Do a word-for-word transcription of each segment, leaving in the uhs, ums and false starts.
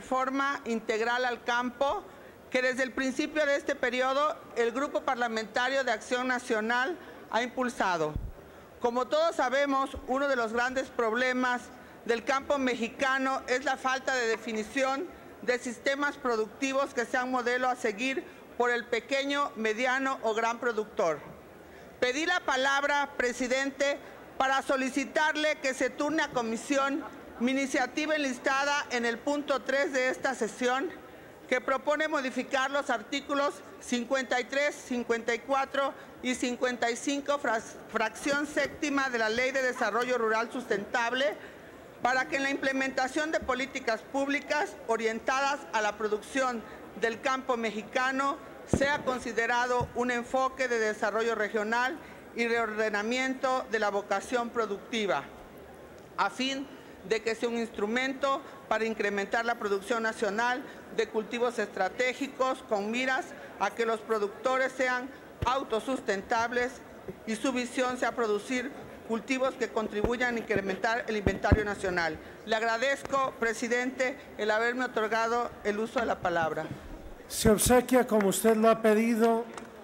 reforma integral al campo que desde el principio de este periodo el Grupo Parlamentario de Acción Nacional ha impulsado. Como todos sabemos, uno de los grandes problemas del campo mexicano es la falta de definición de sistemas productivos que sean modelo a seguir por el pequeño, mediano o gran productor. Pedí la palabra, presidente, para solicitarle que se turne a comisión mi iniciativa enlistada en el punto tres de esta sesión, que propone modificar los artículos cincuenta y tres, cincuenta y cuatro y cincuenta y cinco, fracción séptima de la Ley de Desarrollo Rural Sustentable, para que en la implementación de políticas públicas orientadas a la producción del campo mexicano sea considerado un enfoque de desarrollo regional y reordenamiento de la vocación productiva, a fin de que sea un instrumento para incrementar la producción nacional de cultivos estratégicos con miras a que los productores sean autosustentables y su visión sea producir cultivos que contribuyan a incrementar el inventario nacional. Le agradezco, presidente, el haberme otorgado el uso de la palabra. Se obsequia como usted lo ha pedido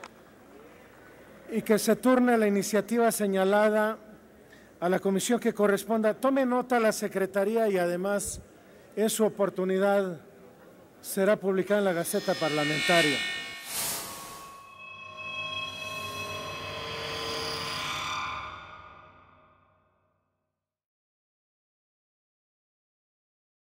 y que se turne la iniciativa señalada a la comisión que corresponda. Tome nota la Secretaría y además en su oportunidad será publicada en la Gaceta Parlamentaria.